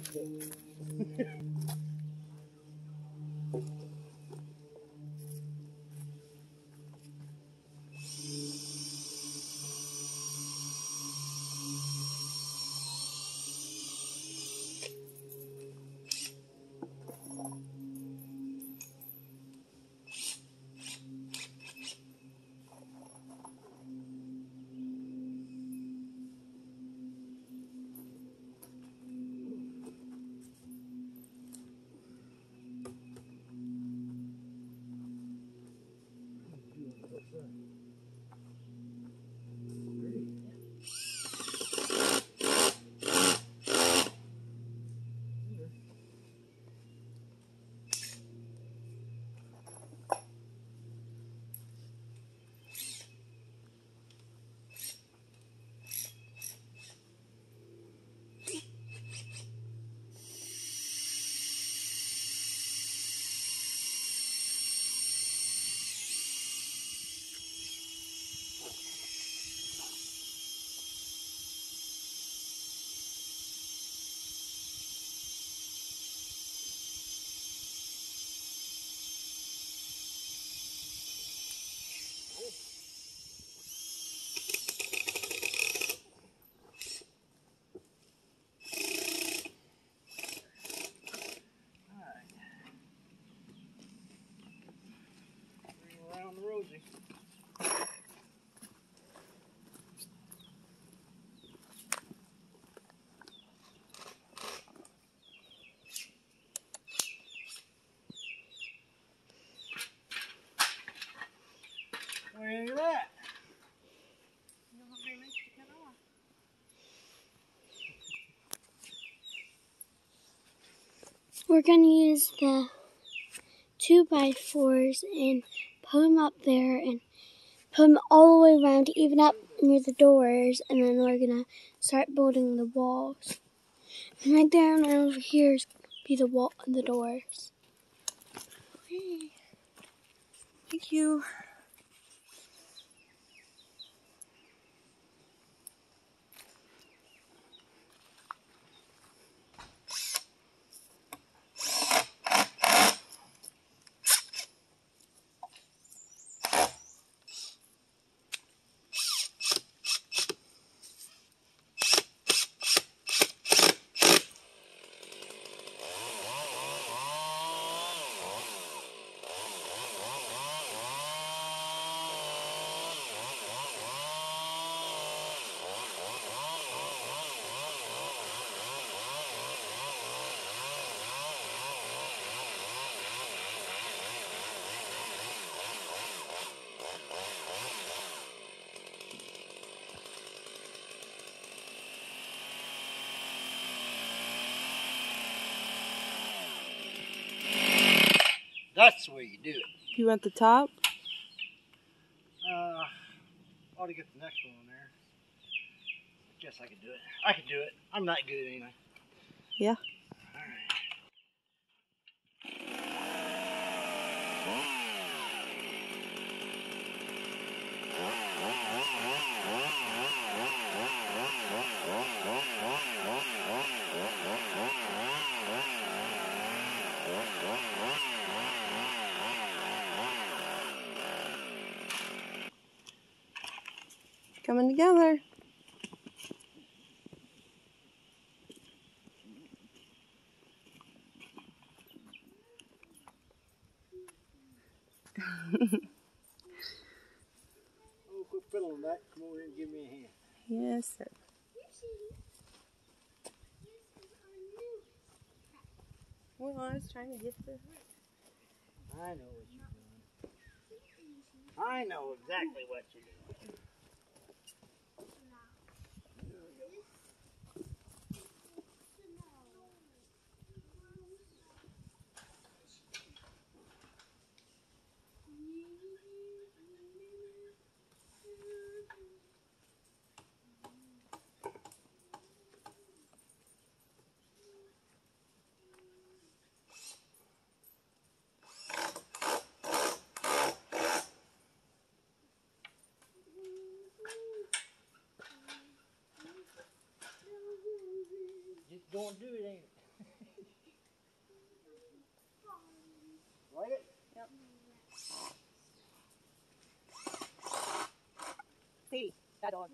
Rosie. Where are you at? We're going to use the 2x4s and put them up there and put them all the way around, even up near the doors, and then we're going to start building the walls. And right there and over here is be the wall and the doors. Okay. Thank you. That's the way you do it. You want the top? Ought to get the next one on there. Guess I could do it. I could do it. I'm not good anyway. Yeah. Coming together. Oh, quit fiddling that. Come over here and give me a hand. Yes, sir. Well, I was trying to get the... I know what you're doing. I know exactly what you're doing. Just don't do it, ain't it? Like it? Yep. See, that dog.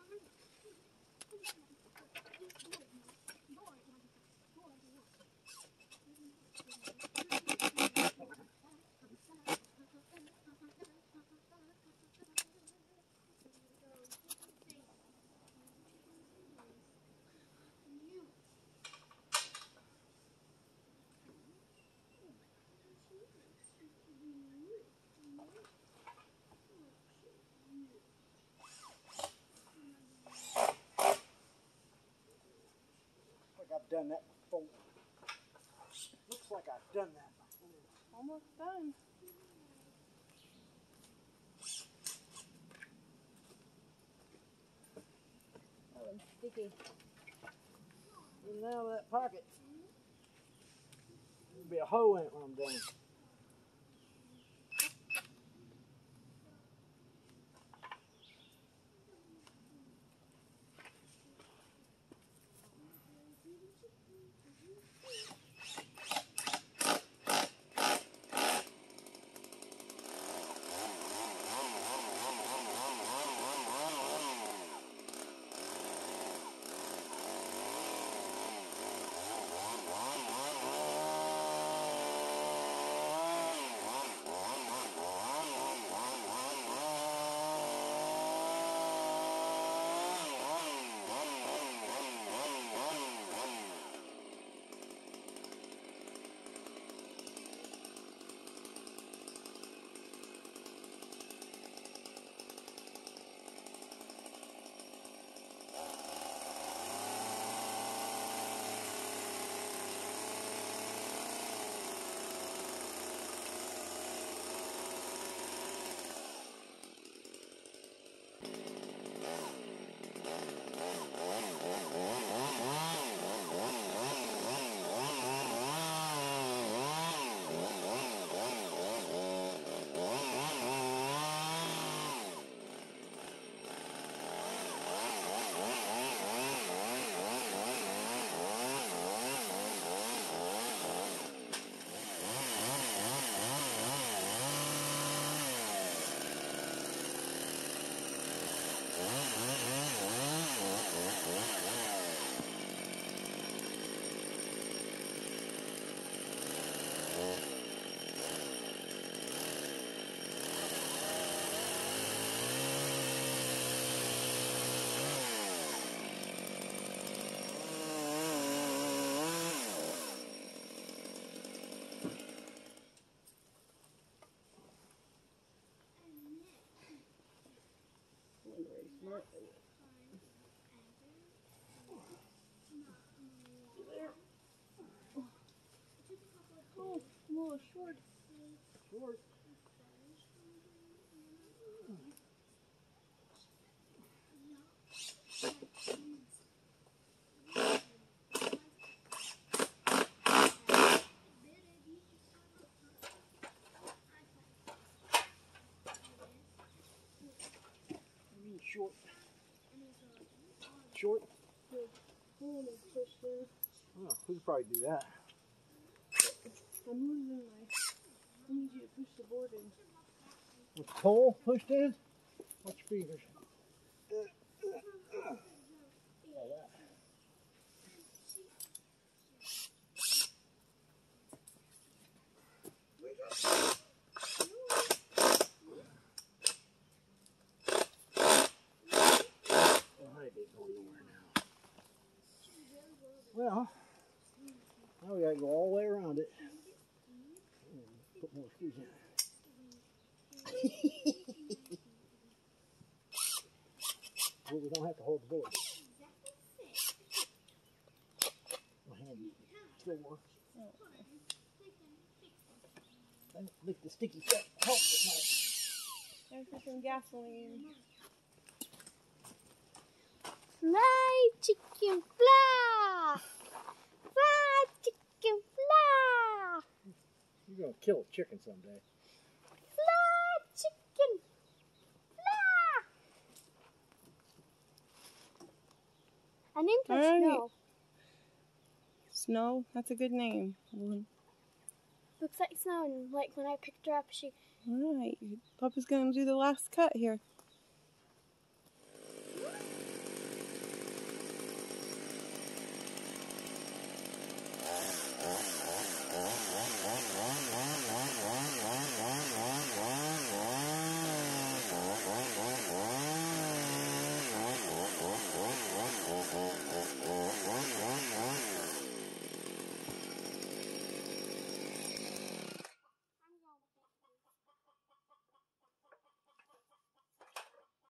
Like I've done that before. Looks like I've done that before. Almost done. That one's sticky. And now that pocket. There'll be a hole in it when I'm done. Oh, more short. Short. Short. Short? Oh, we could probably do that. I'm losing my. I need you to push the board in. With the pole pushed in? Watch your fingers. Well, now we gotta go all the way around it. Put more screws in. Well, we don't have to hold the board. My hand still works. I don't think the sticky stuff helps it much. There's for some gasoline. Fly, chicken, fly! Fly, chicken, fly! You're gonna kill a chicken someday. Fly, chicken, fly! I named her All right. Snow. Snow, that's a good name. Looks like snow, and like when I picked her up, she. All right, Papa's gonna do the last cut here.